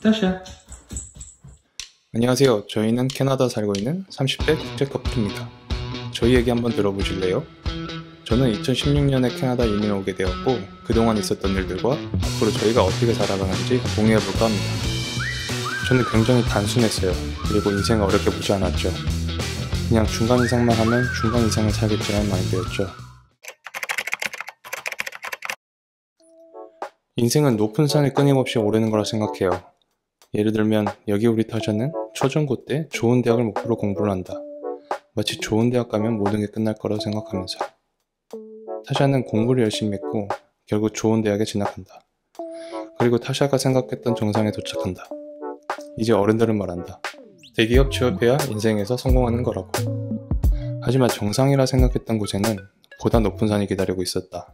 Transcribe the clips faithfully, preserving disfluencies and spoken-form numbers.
타샤. 안녕하세요. 저희는 캐나다 살고 있는 삼십 대 국제 커플입니다. 저희 얘기 한번 들어보실래요? 저는 이천십육 년에 캐나다 이민 오게 되었고 그동안 있었던 일들과 앞으로 저희가 어떻게 살아가는지 공유해볼까 합니다. 저는 굉장히 단순했어요. 그리고 인생을 어렵게 보지 않았죠. 그냥 중간 이상만 하면 중간 이상을 살겠지라는 마인드였죠. 인생은 높은 산을 끊임없이 오르는 거라 생각해요. 예를 들면 여기 우리 타샤는 초중고 때 좋은 대학을 목표로 공부를 한다. 마치 좋은 대학 가면 모든 게 끝날 거라고 생각하면서. 타샤는 공부를 열심히 했고 결국 좋은 대학에 진학한다. 그리고 타샤가 생각했던 정상에 도착한다. 이제 어른들은 말한다. 대기업 취업해야 인생에서 성공하는 거라고. 하지만 정상이라 생각했던 곳에는 보다 높은 산이 기다리고 있었다.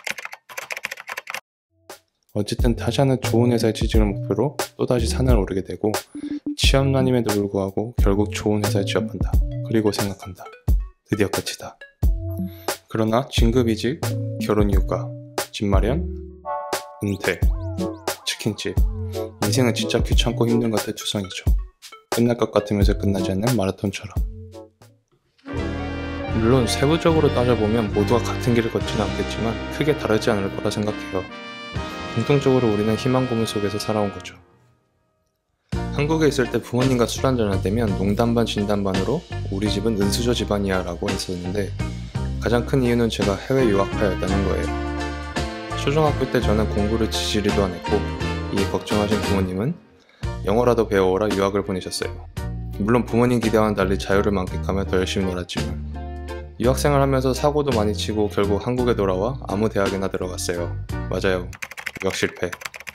어쨌든 타샤는 좋은 회사에 취직을 목표로 또다시 산을 오르게 되고 취업난임에도 불구하고 결국 좋은 회사에 취업한다. 그리고 생각한다. 드디어 끝이다. 그러나 진급이직, 결혼이유가, 집 마련, 은퇴, 치킨집. 인생은 진짜 귀찮고 힘든 것들 투성이죠. 끝날 것 같으면서 끝나지 않는 마라톤처럼. 물론 세부적으로 따져보면 모두가 같은 길을 걷지는 않겠지만 크게 다르지 않을 거라 생각해요. 공통적으로 우리는 희망 고문 속에서 살아온 거죠. 한국에 있을 때 부모님과 술 한잔할 때면 농담반 진담반으로 우리 집은 은수저 집안이야 라고 했었는데 가장 큰 이유는 제가 해외 유학파였다는 거예요. 초등학교 때 저는 공부를 지지리도 안 했고 이에 걱정하신 부모님은 영어라도 배워오라 유학을 보내셨어요. 물론 부모님 기대와는 달리 자유를 만끽하며 더 열심히 놀았지만 유학생활 하면서 사고도 많이 치고 결국 한국에 돌아와 아무 대학에나 들어갔어요. 맞아요. 유학 실패.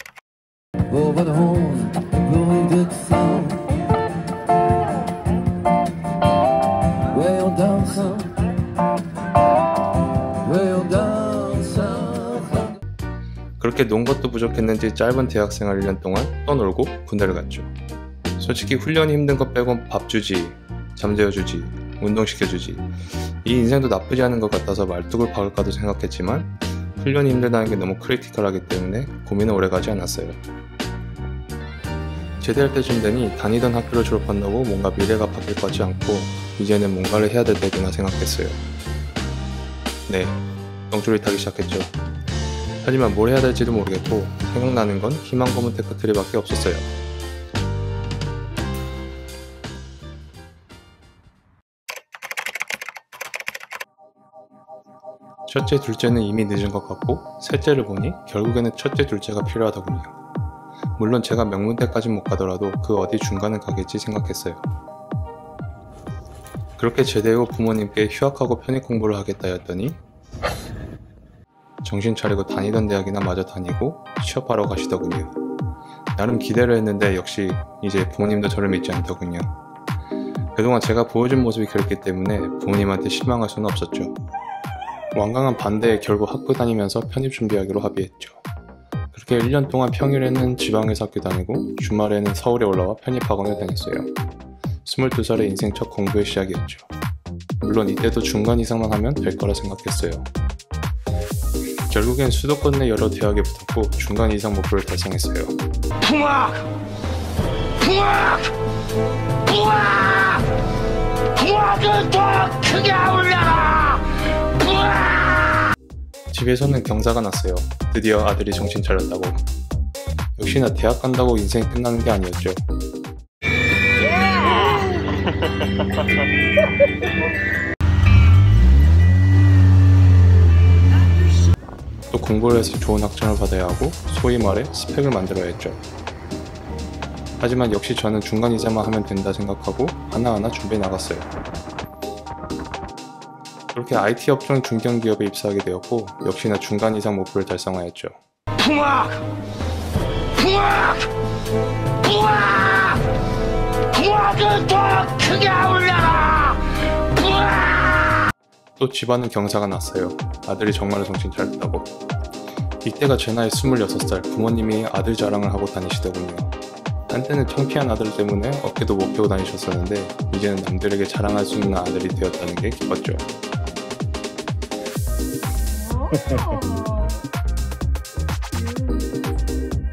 그렇게 논 것도 부족했는지 짧은 대학생활 일 년 동안 또 놀고 군대를 갔죠. 솔직히 훈련이 힘든 것 빼곤 밥 주지, 잠재워주지, 운동시켜주지 이 인생도 나쁘지 않은 것 같아서 말뚝을 박을까도 생각했지만 훈련이 힘들다는 게 너무 크리티컬하기 때문에 고민은 오래가지 않았어요. 제대할 때쯤 되니 다니던 학교를 졸업한다고 뭔가 미래가 바뀔 것 같지 않고 이제는 뭔가를 해야 될 때구나 생각했어요. 네, 똥줄이 타기 시작했죠. 하지만 뭘 해야 될지도 모르겠고 생각나는 건 희망 고문 테크트리밖에 없었어요. 첫째, 둘째는 이미 늦은 것 같고 셋째를 보니 결국에는 첫째, 둘째가 필요하더군요. 물론 제가 명문대까진 못 가더라도 그 어디 중간은 가겠지 생각했어요. 그렇게 제대 후 부모님께 휴학하고 편입 공부를 하겠다 했더니 정신 차리고 다니던 대학이나 마저 다니고 취업하러 가시더군요. 나름 기대를 했는데 역시 이제 부모님도 저를 믿지 않더군요. 그동안 제가 보여준 모습이 그랬기 때문에 부모님한테 실망할 수는 없었죠. 완강한 반대에 결국 학교 다니면서 편입 준비하기로 합의했죠. 그렇게 일 년 동안 평일에는 지방에서 학교 다니고 주말에는 서울에 올라와 편입학원을 다녔어요. 스물두 살의 인생 첫 공부의 시작이었죠. 물론 이때도 중간 이상만 하면 될 거라 생각했어요. 결국엔 수도권 내 여러 대학에 붙었고 중간 이상 목표를 달성했어요. 풍악! 풍악! 풍악! 풍악을 더 크게 울려라! 풍악! 집에서는 경사가 났어요. 드디어 아들이 정신 차렸다고. 역시나 대학 간다고 인생이 끝나는 게 아니었죠. 또 공부를 해서 좋은 학점을 받아야 하고 소위 말해 스펙을 만들어야 했죠. 하지만 역시 저는 중간 이상만 하면 된다 생각하고 하나하나 준비해 나갔어요. 그렇게 아이티 업종 중견기업에 입사하게 되었고 역시나 중간 이상 목표를 달성하였죠. 풍악! 풍악! 풍악! 풍악을 더 크게 울려라! 풍악! 또 집안은 경사가 났어요. 아들이 정말로 정신 차렸다고. 이때가 제 나이 스물여섯 살, 부모님이 아들 자랑을 하고 다니시더군요. 한때는 창피한 아들 때문에 어깨도 못 펴고 다니셨었는데 이제는 남들에게 자랑할 수 있는 아들이 되었다는 게 기뻤죠.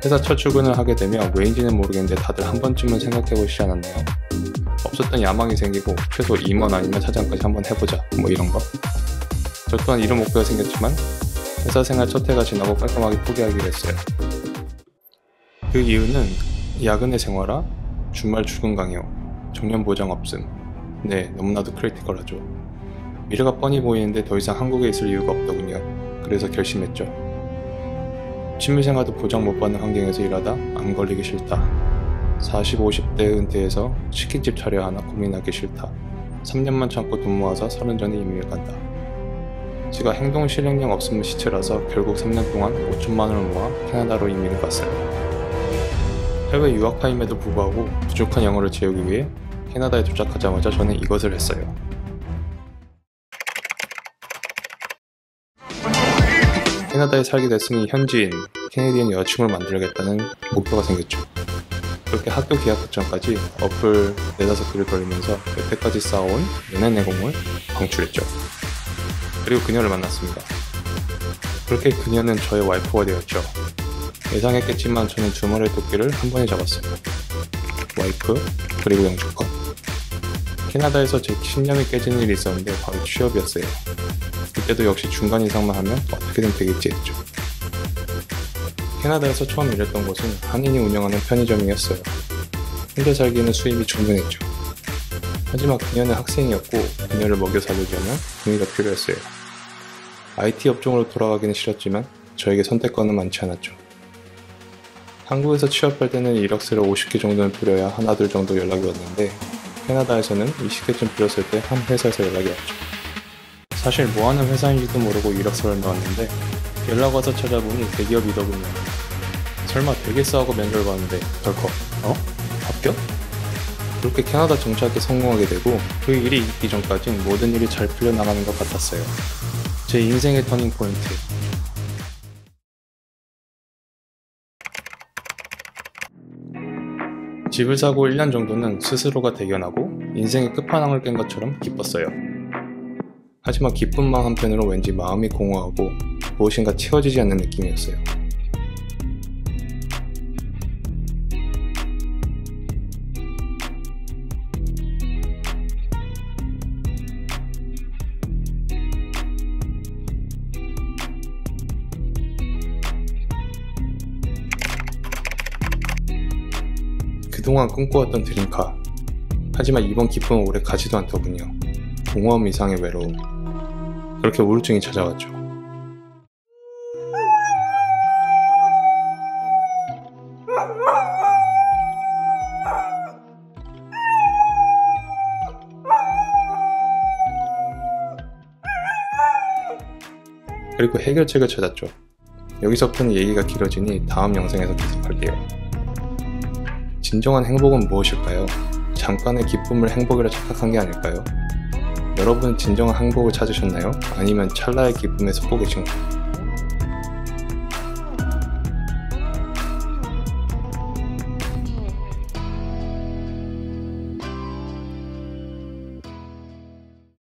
회사 첫 출근을 하게 되면 왜인지는 모르겠는데 다들 한 번쯤은 생각해보시지 않았나요? 없었던 야망이 생기고 최소 임원 아니면 사장까지 한번 해보자 뭐 이런거. 저 또한 이런 목표가 생겼지만 회사 생활 첫 해가 지나고 깔끔하게 포기하기로 했어요. 그 이유는 야근의 생활화, 주말 출근 강요, 정년 보장 없음. 네, 너무나도 크리티컬하죠. 미래가 뻔히 보이는데 더 이상 한국에 있을 이유가 없더군요. 그래서 결심했죠. 취미생활도 보장 못 받는 환경에서 일하다 안 걸리기 싫다. 사십, 오십 대 은퇴해서 치킨집 차려 하나 고민하기 싫다. 삼 년만 참고 돈 모아서 서른 전에 이민을 간다. 제가 행동 실행력 없으면 시체라서 결국 삼 년 동안 오천만 원을 모아 캐나다로 이민을 갔어요. 해외 유학파임에도 불구하고 부족한 영어를 채우기 위해 캐나다에 도착하자마자 저는 이것을 했어요. 캐나다에 살게 됐으니 현지인, 캐네디언 여자친구를 만들겠다는 목표가 생겼죠. 그렇게 학교 개학 전까지 어플 네다섯 개를 돌리면서 여태까지 쌓아온 연애 내공을 방출했죠. 그리고 그녀를 만났습니다. 그렇게 그녀는 저의 와이프가 되었죠. 예상했겠지만 저는 두 마리의 토끼를 한 번에 잡았어요. 와이프, 그리고 영주권. 캐나다에서 제 신념이 깨지는 일이 있었는데 바로 취업이었어요. 그때도 역시 중간 이상만 하면 어떻게든 되겠지 했죠. 캐나다에서 처음 일했던 곳은 한인이 운영하는 편의점이었어요. 혼자 살기에는 수입이 충분했죠. 하지만 그녀는 학생이었고 그녀를 먹여 살리려면 돈이 더 필요했어요. 아이티 업종으로 돌아가기는 싫었지만 저에게 선택권은 많지 않았죠. 한국에서 취업할 때는 이력서를 오십 개 정도는 뿌려야 하나 둘 정도 연락이 왔는데 캐나다에서는 이십 개쯤 뿌렸을 때 한 회사에서 연락이 왔죠. 사실 뭐하는 회사인지도 모르고 이력서를 넣었는데 연락 와서 찾아보니 대기업이더군요. 설마 되겠어 하고 면접을 봤는데 덜컥 어? 합격? 그렇게 캐나다 정착에 성공하게 되고 그 일이 있기 전까진 모든 일이 잘 풀려나가는 것 같았어요. 제 인생의 터닝 포인트. 집을 사고 일 년 정도는 스스로가 대견하고 인생의 끝판왕을 깬 것처럼 기뻤어요. 하지만 기쁜 마음 한편으로 왠지 마음이 공허하고 무엇인가 채워지지 않는 느낌이었어요. 그동안 꿈꿔왔던 드림카. 하지만 이번 기쁨은 오래 가지도 않더군요. 공허함 이상의 외로움. 그렇게 우울증이 찾아왔죠. 그리고 해결책을 찾았죠. 여기서부터는 얘기가 길어지니 다음 영상에서 계속할게요. 진정한 행복은 무엇일까요? 잠깐의 기쁨을 행복이라 착각한 게 아닐까요? 여러분은 진정한 행복을 찾으셨나요? 아니면 찰나의 기쁨에 속고 계신가요?